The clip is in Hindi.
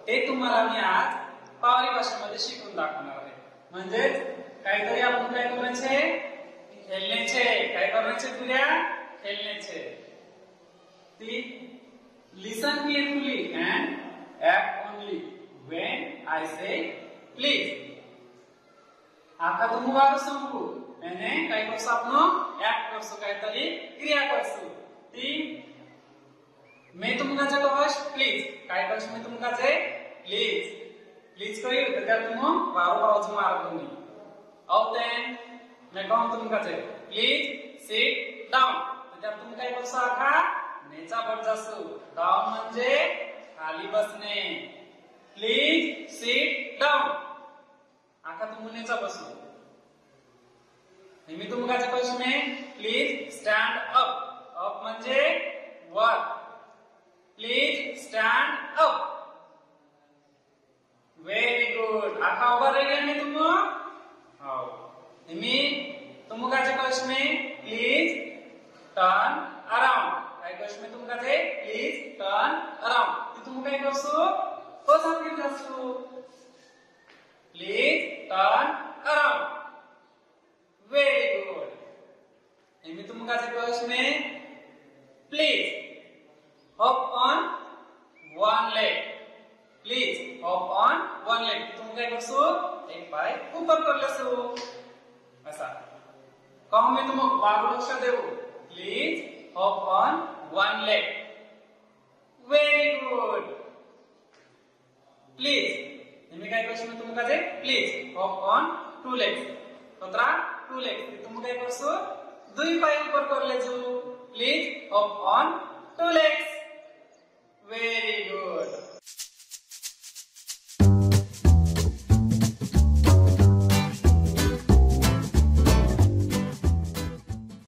ते तुम्हाला मी आज पावरी भाषेमध्ये शिकून दाखवणार आहे. म्हणजेच काहीतरी आपण काय करायचे, खेळण्याचे. काय करायचे तुझ्या? खेळण्याचे. ती listen carefully and act only when I say please. आका तुम बार संभू मैंने कई करसो आपनो एक्ट करसो काहीतरी क्रिया करसो. ती मैं तुमका जे कहस प्लीज. काय करस मैं तुमका जे प्लीज. प्लीज कही तर तुम वारो बाजू मारतो मी. और देन मैं कहूं तुमका जे प्लीज सिट डाउन. तर तुम काय करसो आका नेचा बट जासो. डाउन म्हणजे खाली बसणे. Please sit down. आका तुम नेचा बसो. मी तुमका जे कहस में प्लीज स्टैंड अप. अप म्हणजे वर. Please stand up. Very good. आका उभा रह गया मैं तुम. हां मी तुमका जे कहस में प्लीज टर्न अराउंड. काय कहस में तुमका जे प्लीज टर्न अराउंड. तुम काय करसो तो सांगितलं जासो. Please turn around. Very good. मी तुमका जे कहस में please hop on one leg. Please hop on one leg. तुम काय करसो एक पाय ऊपर कर लेसो. असा कहूं मैं तुम वारू लक्ष देऊ. Please hop on one leg. Very good. Please मी काय करसो तुमका जे please hop on two legs. तोत्रा टू लेग्स तुम काय करसो दुई पाय ऊपर कर लेजो. Please hop on two legs.